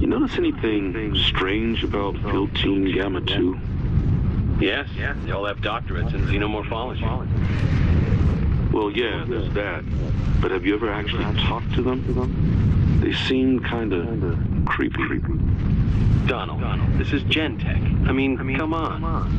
You notice anything strange about Field Team Gamma 2? Yes, they all have doctorates in xenomorphology. Well, yeah, there's that. But have you ever actually talked to them? They seem kinda creepy. Donald, this is Gen-Tech. I mean, come on.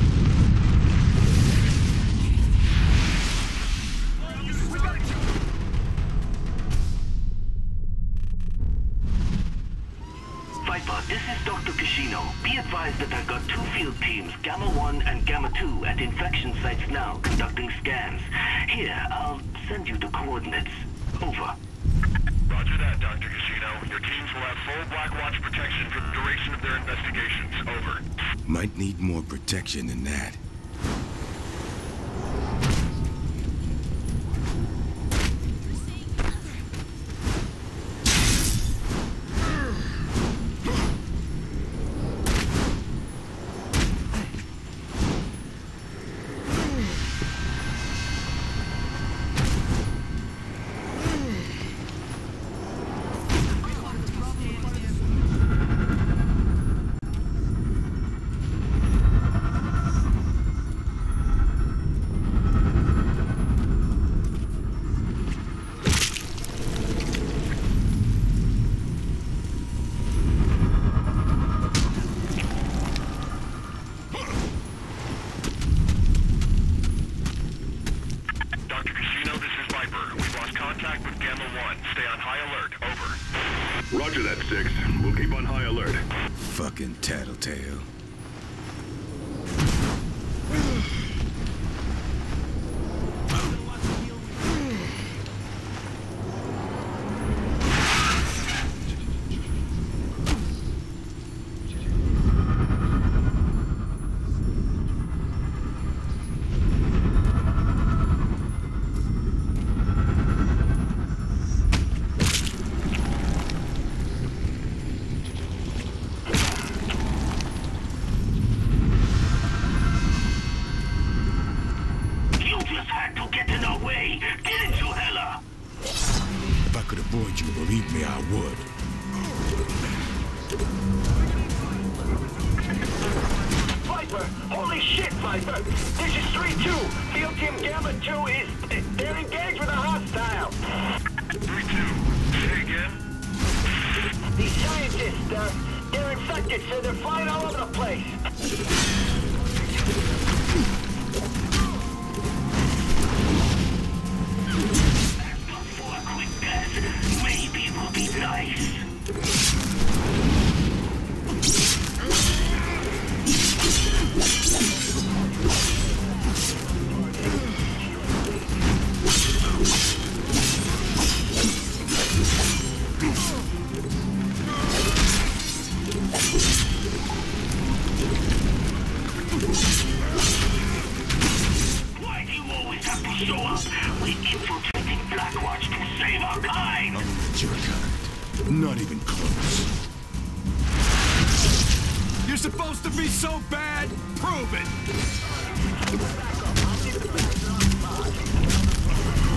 Viper, this is Dr. Kishino. Be advised that I've got 2 field teams, Gamma 1 and Gamma 2, at infection sites now, conducting scans. Here, I'll send you the coordinates. Over. Roger that, Dr. Kishino. Your teams will have full Blackwatch protection for the duration of their investigations. Over. Might need more protection than that. Roger that, 6. We'll keep on high alert. Fucking tattletale. Believe me, I would. Viper! Holy shit, Viper! This is 3-2! Field Team Gamma 2 is... they're engaged with a hostile! 3-2. Say again? These scientists, they're infected, so they're flying all over the place! Nice. Why do you always have to show up? We're infiltrating Blackwatch to save our kind. Your kind. Not even close. You're supposed to be so bad? Prove it!